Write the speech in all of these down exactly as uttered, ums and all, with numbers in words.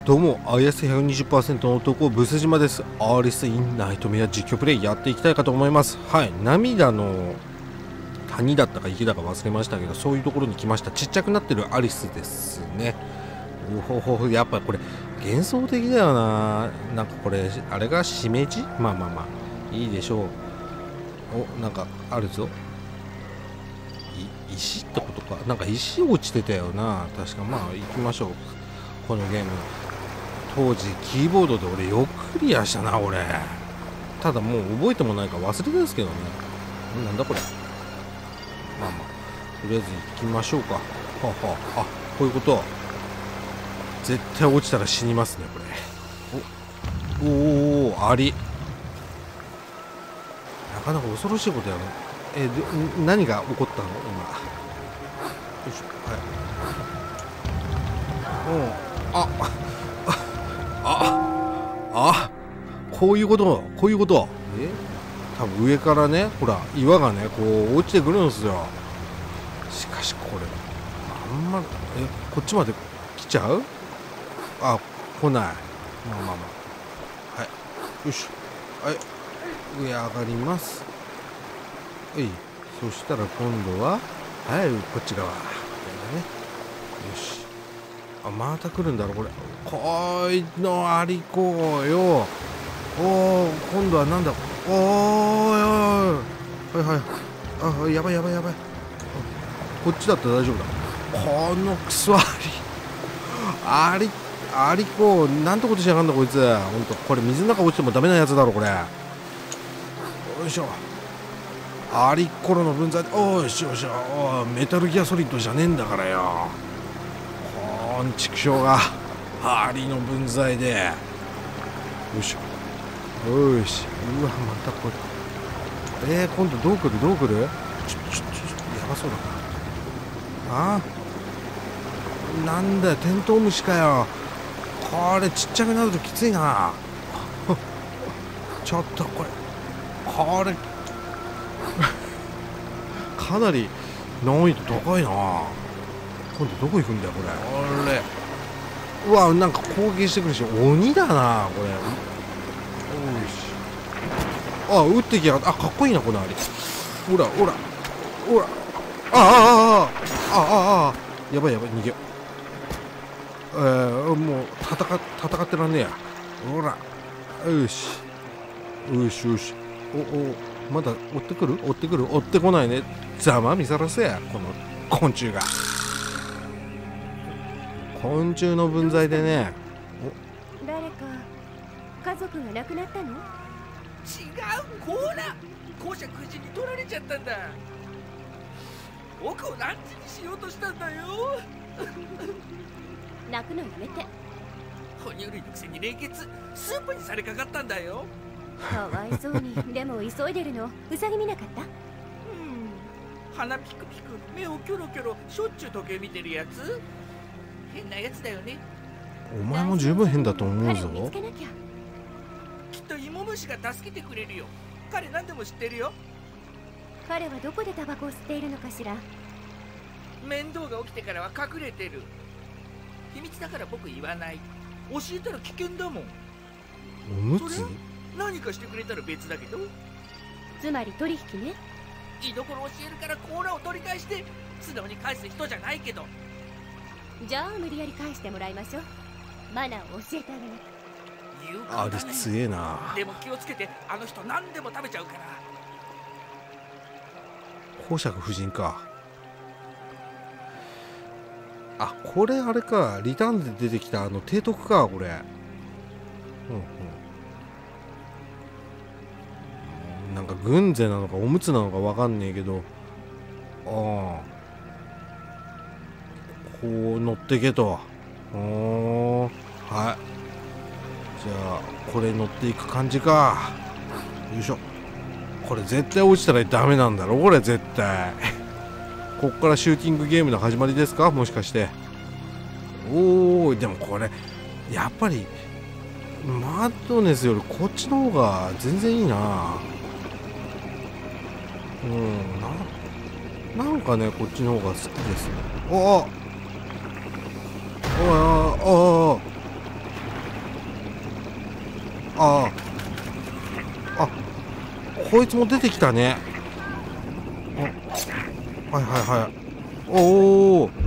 どうも、アイエスひゃくにじゅっパーセント の男、ブス島です。アリス・イン・ナイトメア実況プレイやっていきたいかと思います。はい、涙の谷だったか池だか忘れましたけど、そういうところに来ました。ちっちゃくなってるアリスですね。うほほほ、やっぱこれ、幻想的だよな。なんかこれ、あれがしめじ？まあまあまあ、いいでしょう。お、なんかあるぞ。い石ってことか。なんか石落ちてたよな。確か、まあ行きましょう。このゲーム。当時キーボードで俺よくクリアしたな俺。ただもう覚えてもないから忘れてですけどね。なんだこれ。まあまあとりあえず行きましょうか。はあ、はあ、あ、こういうこと。絶対落ちたら死にますねこれ。おおお、アリ。なかなか恐ろしいことやる。えで何が起こったの今。よいしょ。はい。うん。あああ、こういうこと、こういうこと。え、多分上からね、ほら岩がねこう落ちてくるんですよ。しかしこれあんま、え、こっちまで来ちゃう？あ、来ない。まあまあまあ、はい、よし、はい、上上がります。はい、そしたら今度ははいこっち側、これね。よし、あ、また来るんだろこれ。こいのありこうよ。おお、今度はなんだ。おー、はいはい、あ、やばいやばいやばい。こっちだったら大丈夫だ。このクソありありありこう、なんてことしやがんだこいつ。ほんとこれ水の中落ちてもダメなやつだろこれ。よいしょ、ありっころの分際で、おーしよしよ、おメタルギアソリッドじゃねえんだからよ。こんちくしょうがアリの分際で。よいしょ、よし、うわまたこれ。えー、今度どう来るどう来る。ちょちょちょやばそうだな。あー、なんだよテントウムシかよ。これちっちゃくなるときついなちょっとこれこれかなり難易度高いな。今度どこ行くんだよこれ。これうわ、なんか攻撃してくるし鬼だなこれ。よし、あ、撃ってきやがった。あ、かっこいいなこのあれ。ほらほらほら、ああああああああ、やばいやばい、逃げよう。えー、もう戦戦ってらんねえや。ほら、よしよしよし、おお、まだ追ってくる追ってくる追ってこないね。ざま見さらせやこの昆虫が。昆虫の分際でね。 誰か家族が亡くなったの？違う、 ほら公爵夫人に取られちゃったんだ。僕をランチにしようとしたんだよ泣くのやめて。 哺乳類のくせに冷血、スープにされかかったんだよ。 かわいそうに。でも急いでるのウサギ見なかった？ うん、鼻ピクピク、目をキョロキョロ、しょっちゅう時計見てるやつ。変なやつだよね。 お前も十分変だと思うぞ。 彼を見つけなきゃ。 きっと芋虫が助けてくれるよ。彼何でも知ってるよ。 彼はどこでタバコを吸っているのかしら。 面倒が起きてからは隠れてる。秘密だから僕言わない。教えたら危険だもん。 おむつ？ 何かしてくれたら別だけど。 つまり取引ね。 居所教えるから甲羅を取り返して素直に返す人じゃないけど。 じゃあ無理やり返してもらいましょう。マナーを教えてあげな。 あれ強えな。 でも気をつけて、あの人何でも食べちゃうから。 公爵夫人か。あ、これあれか、リターンで出てきたあの提督かこれ。うんうん、なんか軍勢なのかおむつなのかわかんねえけど、ああ、こう乗ってけと。おー、はい、じゃあこれ乗っていく感じか。よいしょ。これ絶対落ちたらダメなんだろこれ絶対こっからシューティングゲームの始まりですかもしかして。おー、でもこれやっぱりマッドネスよりこっちの方が全然いいな。うんな、なんかねこっちの方が好きですね。おおおいおいおいおい、 あああ、こいつも出てきたね。あ、はいはいはい。おお、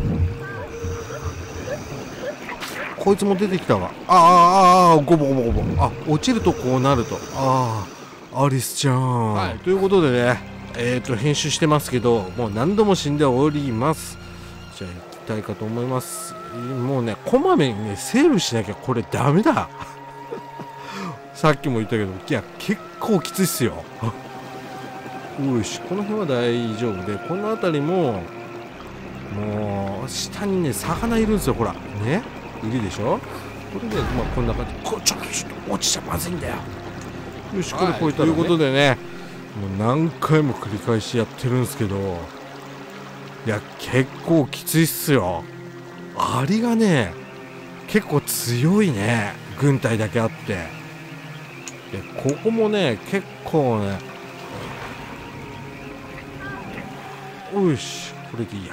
こいつも出てきたわ。ああああ、ゴボゴボゴボ。あ、落ちるとこうなると。ああ、アリスちゃん。はい、ということでね、えっと編集してますけど、もう何度も死んでおります。じゃあ行きたいかと思います。もうね、こまめにねセーブしなきゃこれダメだ。さっきも言ったけど、いや結構きついっすよ。よし、この辺は大丈夫で、この辺りももう下にね魚いるんですよ。ほらね、いるでしょ。これでまあこんな感じ。こちょっとちょっと落ちちゃまずいんだよ。よし、これ超えたら、ね、ということでね、もう何回も繰り返しやってるんですけど、いや結構きついっすよ。アリがね結構強いね、軍隊だけあって。でここもね結構ね、よし、これでいいや。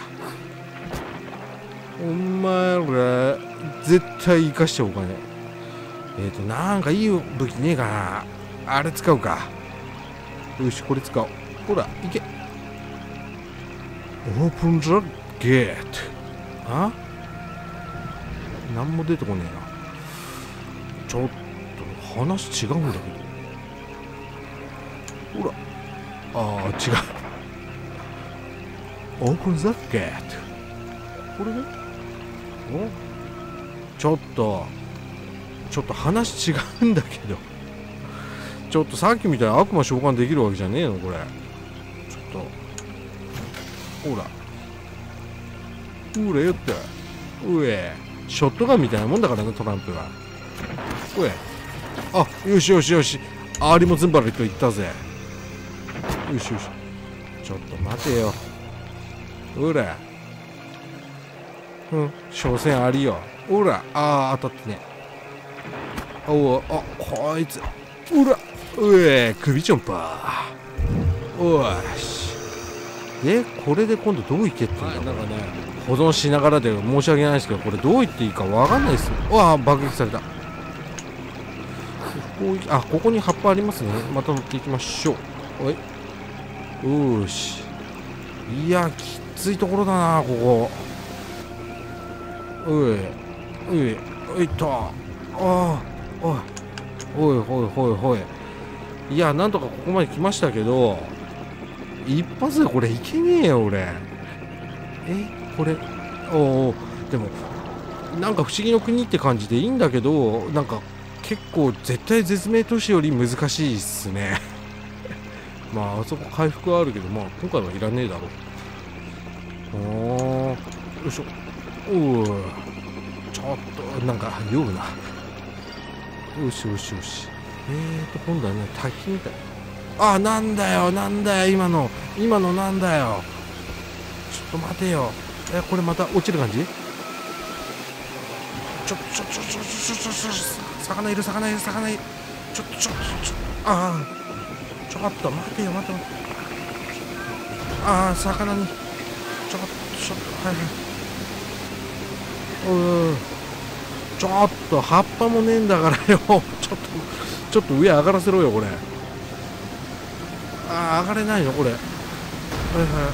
お前ら絶対生かしておかねえ。えっとなんかいい武器ねえかな。あれ使うか。よし、これ使おう。ほらいけ。オープンザゲート。あ、なんも出てこねえな。ちょっと話違うんだけど。ほら、ああ違う。オープンザゲート。これで、お、ちょっとちょっと話違うんだけど、ちょっとさっきみたいに悪魔召喚できるわけじゃねえのこれ。ちょっとほら、うれよって、うえ、ショットガンみたいなもんだからね、トランプは。うえ、あ、よしよしよし、アリもズンバルと言ったぜ。よしよし、ちょっと待てよ。うら、うん、所詮アリよ。うら、ああ当たってね。おお、あ、こいつ、うら、うえ、首チョンパー。おし。で、これで今度どういけってんだ、はい、なんかね、保存しながらで申し訳ないですけど、これどう言っていいかわかんないです。うわあ、爆撃された。あ、ここに葉っぱありますね。また乗っていきましょう。おい。よし。いや、きついところだな、ここ。おい。おい。おいっと。ああ。おい。おい、おい、おい、おい。いや、なんとかここまで来ましたけど、一発でこれいけねえよ、俺。え、これ。おお。でも、なんか不思議の国って感じでいいんだけど、なんか、結構絶対絶命都市より難しいっすね。まああそこ回復はあるけど、まあ今回はいらねえだろう。おー、よいしょ。おお、ちょっとなんか酔うな。よしよしよし。えーと今度はね、滝みたい。あ、なんだよなんだよ、今の今のなんだよ。ちょっと待てよ。え、これまた落ちる感じ？ちょちょちょちょちょちょちょちょ魚いる魚いる魚いる。ちょちょちょちょ、ああ、ちょっと待てよ待てよ。ああ、魚にちょちょっと、はいはい。うん、ちょっと葉っぱもねえんだからよ。ちょっとちょっと上上がらせろよこれ。ああ、上がれないのこれ。はいはい。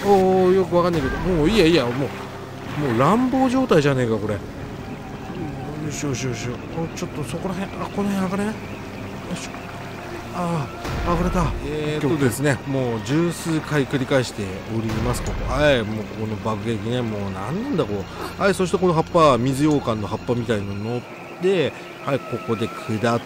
おお、よくわかんないけど、もういいやいいや、もうもう乱暴状態じゃねえかこれ。よしよしよし、ちょっとそこら辺、あ、この辺上がれね。よし、ああ、上がれた。えーっとですね、もう十数回繰り返しております、ここ。はい、もうこの爆撃ね、もうなんなんだこう。はい、そしてこの葉っぱ、水羊羹の葉っぱみたいの乗って、はい、ここで下って、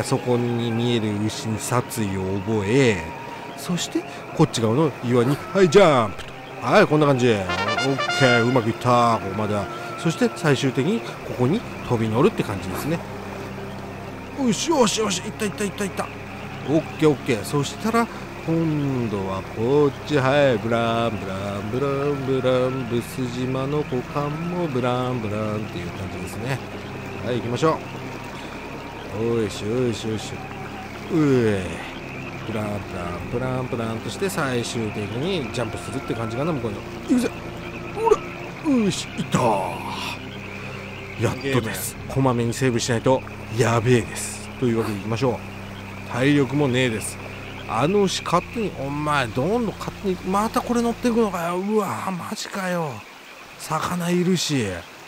そこに見える牛に殺意を覚え、そしてこっち側の岩に、はい、ジャンプと。はい、こんな感じ。オッケー、うまくいった、ここまでは。そして最終的にここに飛び乗るって感じですね。よしよしよし、いったいったいったいった。オッケーオッケー。そしたら今度はこっち、はい、ブランブランブランブラン、ブス島の股間もブランブランっていう感じですね。はい、行きましょう。よしよしよし、うえ、ブランブランブランブランとして最終的にジャンプするって感じかな、向こうの。行くぜ。ほら、よし、いったー。やっとです。こまめにセーブしないとやべえです。 というわけでいきましょう。体力もねえです。あの牛勝手に、お前どんどん勝手にまたこれ乗っていくのかよ。うわーマジかよ。魚いるし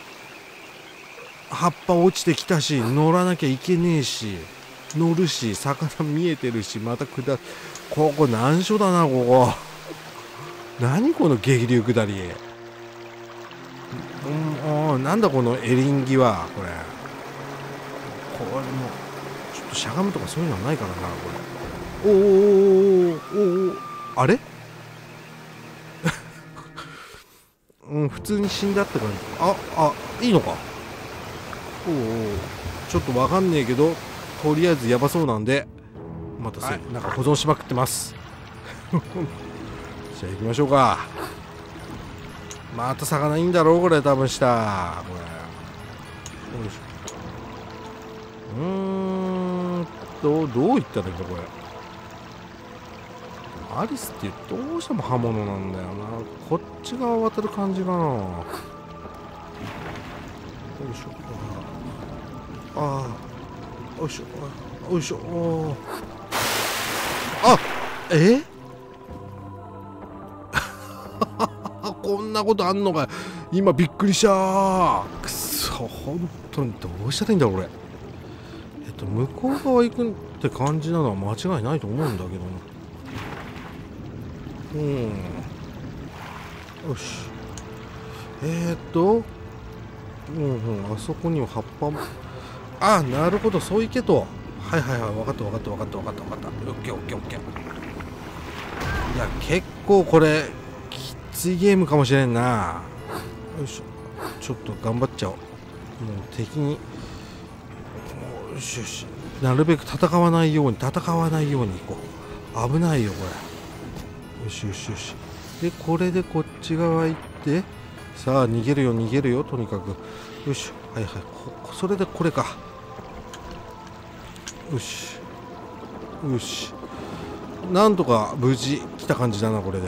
葉っぱ落ちてきたし乗らなきゃいけねえし乗るし魚見えてるしまた下ここ難所だな。ここ何この激流下り、うん、なんだこのエリンギは。これこれもちょっとしゃがむとかそういうのはないからな。これおーおーおーおーあれうん、普通に死んだって感じ。ああいいのか。おおちょっとわかんねえけどとりあえずやばそうなんでまたせ、はい、なんか保存しまくってますじゃあ行きましょうか。また魚いいんだろうこれ多分下これ。よいしょ。うーんとどういったらいいんだこれ。アリスってどうしても刃物なんだよな。こっち側渡る感じかな。よいしょ。ああよいしょよいしょ。おあえこんなことあんのか。今びっくりした。くそ本当にどうしたらいいんだろう俺。えっと向こう側行くって感じなのは間違いないと思うんだけどな。うんよしえー、っとうんうんあそこには葉っぱもああなるほどそういけと。はいはいはい分かった分かった分かった分かった分かったオッケーオッケーオッケー。いや結構これきついゲームかもしれんな。よいしょちょっと頑張っちゃおう。もう敵によしよしなるべく戦わないように戦わないように行こう。危ないよこれ。よしよしよしでこれでこっち側行ってさあ逃げるよ逃げるよとにかく。よしはいはいこそれでこれか。よしよしなんとか無事来た感じだなこれで。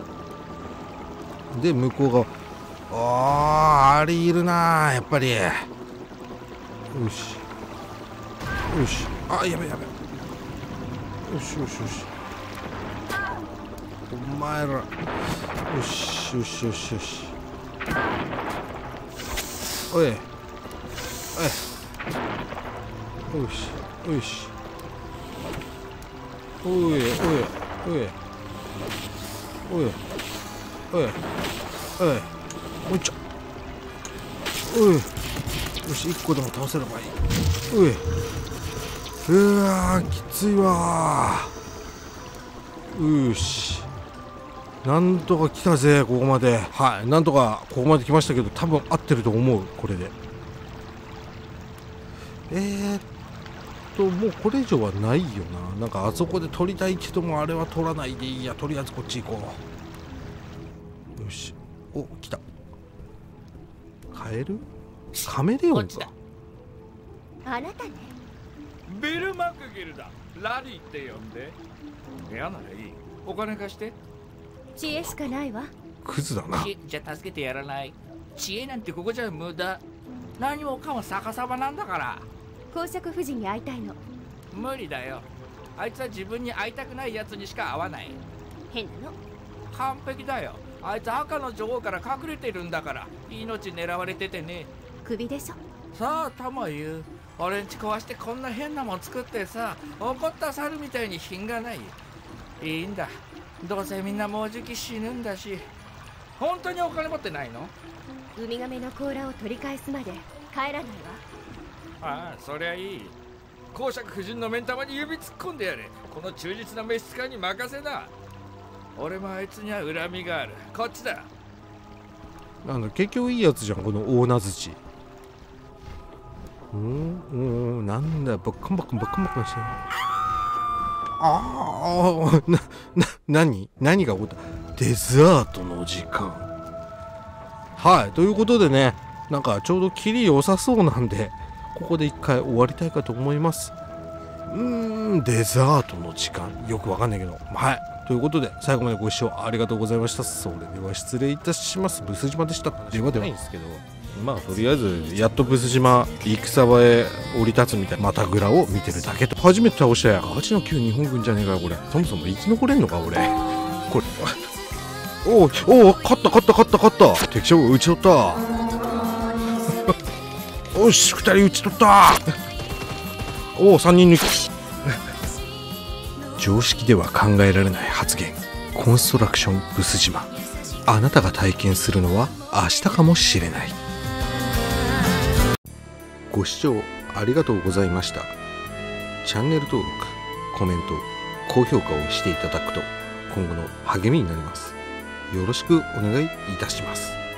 で向こう側あーありいるなやっぱり。よしよしあやべやべよしよしよしお前らよしよしよしよしおいおいよしよしおいおいおいおいおいおいおいちょおいよしいっこでも倒せればいい。おいうわーきついわー。よしなんとか来たぜここまで。はいなんとかここまで来ましたけど多分合ってると思うこれで。えー、っともうこれ以上はないよな。なんかあそこで取りたいけどもあれは取らないでいいや。とりあえずこっち行こう。よしお来た。カエルカメレオンか。 あなたね。 ベルマクギルだ。ラリーって呼んで。嫌ならいい。お金貸して。 知恵しかないわ。 クズだな。 じゃあ助けてやらない。知恵なんてここじゃ無駄。何もかも逆さまなんだから。 公爵夫人に会いたいの。 無理だよ。あいつは自分に会いたくないやつにしか会わない。 変なの。 完璧だよ。あいつ赤の女王から隠れてるんだから。命狙われててね。 首でしょ。 さあたも言う。俺んち壊してこんな変なもん作ってさ、怒った猿みたいに品がない。いいんだ。どうせみんなもうじき死ぬんだし。本当にお金持ってないの？ ウミガメの甲羅を取り返すまで帰らないわ。 ああそりゃいい。公爵夫人の目ん玉に指突っ込んでやれ。この忠実な召使いに任せな。俺もあいつには恨みがある。こっちだ。 なんだ結局いいやつじゃんこの大名槌。うんうんなんだバッカンバッカンバッカンバッカンしてる。ああなな何何が起こった。デザートの時間。はいということでねなんかちょうどキリ良さそうなんでここで一回終わりたいかと思います。うーんデザートの時間よくわかんないけどはいということで最後までご視聴ありがとうございました。それでは失礼いたします。ブス島でした。ではではないんですけどまあとりあえずやっとブス島戦場へ降り立つみたいなまたぐらを見てるだけと。初めて倒したやガチの旧日本軍じゃねえかよこれ。そもそも生き残れんのか俺これ。おおおお、勝った勝った勝った勝った。敵将を撃ち取ったおしふたり撃ち取ったおおさんにん抜き常識では考えられない発言。コンストラクションブス島、あなたが体験するのは明日かもしれない。ご視聴ありがとうございました。チャンネル登録、コメント、高評価をしていただくと今後の励みになります。よろしくお願いいたします。